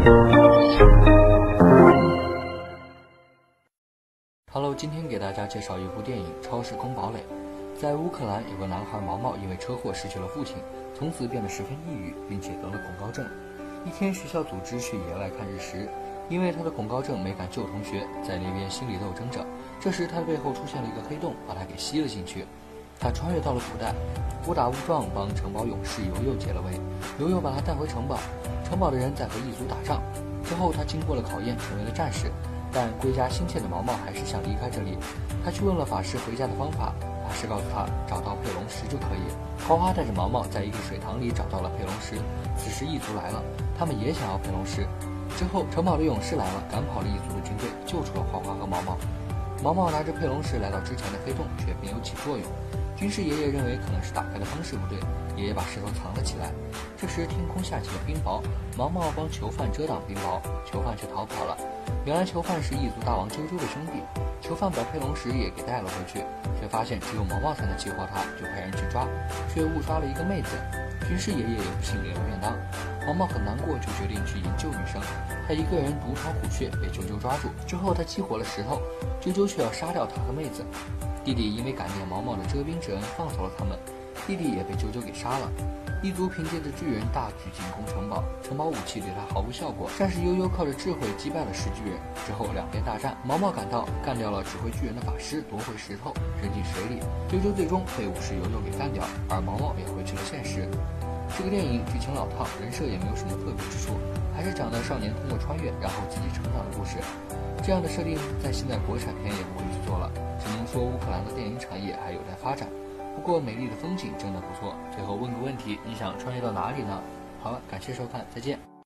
Hello， 今天给大家介绍一部电影《超时空堡垒》。在乌克兰，有个男孩毛毛因为车祸失去了父亲，从此变得十分抑郁，并且得了恐高症。一天，学校组织去野外看日食，因为他的恐高症没敢救同学，在那边心里斗争着。这时，他的背后出现了一个黑洞，把他给吸了进去。他穿越到了古代，误打误撞帮城堡勇士尤尤解了围，尤尤把他带回城堡，城堡的人在和异族打仗。之后，他经过了考验，成为了战士。但归家心切的毛毛还是想离开这里。他去问了法师回家的方法，法师告诉他找到佩龙石就可以。花花带着毛毛在一个水塘里找到了佩龙石。此时异族来了，他们也想要佩龙石。之后城堡的勇士来了，赶跑了异族的军队，救出了花花和毛毛。毛毛拿着佩龙石来到之前的黑洞，却没有起作用。军事爷爷认为可能是打开的方式不对，爷爷把石头藏了起来。这时天空下起了冰雹，毛毛帮囚犯遮挡冰雹，囚犯却逃跑了。原来囚犯是异族大王啾啾的兄弟，囚犯把佩龙石也给带了回去，却发现只有毛毛才能激活它，就派人去抓，却误抓了一个妹子。军事爷爷也不幸连了便当，毛毛很难过，就决定去营救女生。他一个人独闯虎穴，被啾啾抓住。之后他激活了石头，啾啾却要杀掉他和妹子。弟弟因为感念毛毛的遮兵之恩，放走了他们，弟弟也被啾啾给杀了。异族凭借着巨人大举进攻城堡，城堡武器对他毫无效果。战士悠悠靠着智慧击败了石巨人。之后两边大战，毛毛赶到，干掉了指挥巨人的法师，夺回石头扔进水里。啾啾最终被武士悠悠给干掉，而毛毛也回去了现实。这个电影剧情老套，人设也没有什么特别之处，还是讲的少年通过穿越然后自己成长的故事。这样的设定在现在国产片也不会去做了，只能说乌克兰的电影产业还有待发展。不过美丽的风景真的不错。最后问个问题，你想穿越到哪里呢？好了，感谢收看，再见。